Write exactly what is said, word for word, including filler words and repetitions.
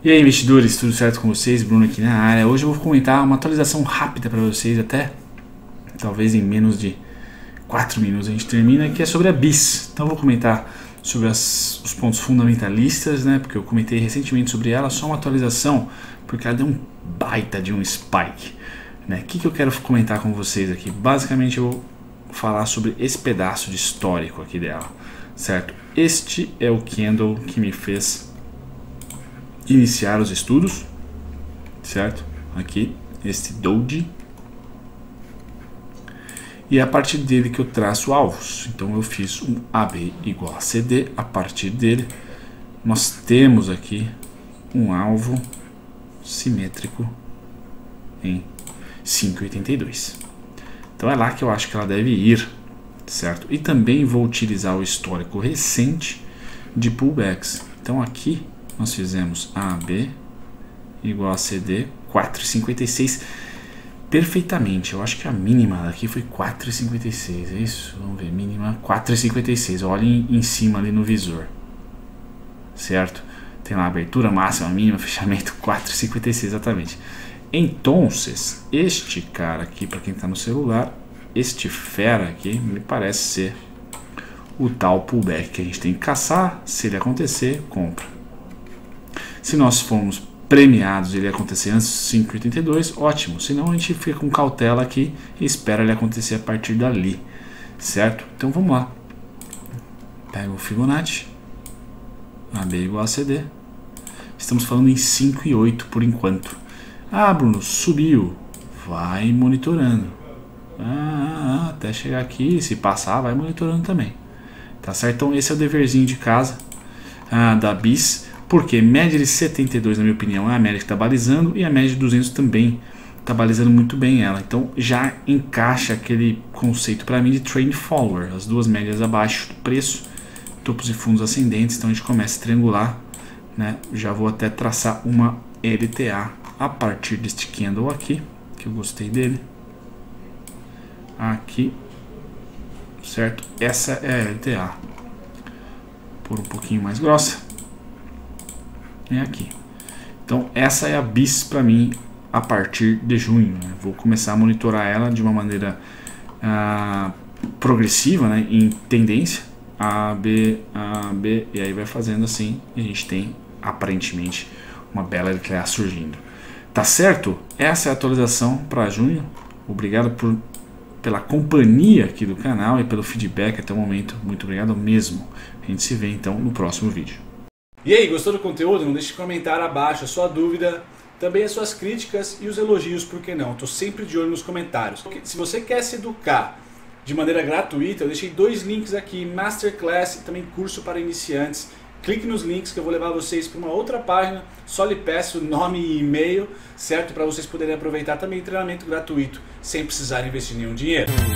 E aí, investidores, tudo certo com vocês? Bruno aqui na área. Hoje eu vou comentar uma atualização rápida para vocês, até talvez em menos de quatro minutos a gente termina, que é sobre a B I S. Então eu vou comentar sobre as, os pontos fundamentalistas, né? Porque eu comentei recentemente sobre ela, só uma atualização, porque ela deu um baita de um spike, né? O que, que eu quero comentar com vocês aqui? Basicamente eu vou falar sobre esse pedaço de histórico aqui dela, certo? Este é o candle que me fez iniciar os estudos, certo? Aqui, este Doji. E é a partir dele que eu traço alvos. Então eu fiz um A B igual a C D. A partir dele nós temos aqui um alvo simétrico em cinco vírgula oitenta e dois. Então é lá que eu acho que ela deve ir, certo? E também vou utilizar o histórico recente de pullbacks. Então aqui nós fizemos A B igual a C D, quatro vírgula cinquenta e seis perfeitamente. Eu acho que a mínima daqui foi quatro vírgula cinquenta e seis, é isso? Vamos ver, mínima quatro vírgula cinquenta e seis. Olhem em cima ali no visor, certo? Tem lá abertura, máxima, mínima, fechamento, quatro vírgula cinquenta e seis exatamente. Então, este cara aqui, para quem está no celular, este fera aqui, me parece ser o tal pullback que a gente tem que caçar. Se ele acontecer, compra. Se nós formos premiados ele acontecer antes de cinco vírgula oitenta e dois, ótimo. Senão a gente fica com cautela aqui e espera ele acontecer a partir dali, certo? Então vamos lá. Pega o Fibonacci, A B igual a C D. Estamos falando em cinco e oito por enquanto. Ah, Bruno, subiu. Vai monitorando. Ah, até chegar aqui, se passar, vai monitorando também. Tá certo? Então esse é o deverzinho de casa ah, da B I S. Porque média de setenta e dois, na minha opinião, é a média que está balizando, e a média de duzentos também está balizando muito bem ela. Então já encaixa aquele conceito para mim de trend follower, as duas médias abaixo do preço, topos e fundos ascendentes. Então a gente começa a triangular, né? Já vou até traçar uma L T A a partir deste candle aqui, que eu gostei dele. Aqui, certo? Essa é a L T A, por um pouquinho mais grossa. É aqui. Então essa é a B I S para mim a partir de junho, né? Vou começar a monitorar ela de uma maneira ah, progressiva, né? Em tendência A, B, A, B, e aí vai fazendo assim, e a gente tem aparentemente uma bela L T A surgindo. Tá certo? Essa é a atualização para junho. Obrigado por, pela companhia aqui do canal e pelo feedback até o momento. Muito obrigado mesmo. A gente se vê então no próximo vídeo. E aí, gostou do conteúdo? Não deixe de comentar abaixo a sua dúvida, também as suas críticas e os elogios, por que não? Estou sempre de olho nos comentários. Se você quer se educar de maneira gratuita, eu deixei dois links aqui, Masterclass e também curso para iniciantes. Clique nos links que eu vou levar vocês para uma outra página, só lhe peço nome e e-mail, certo? Para vocês poderem aproveitar também treinamento gratuito, sem precisar investir nenhum dinheiro.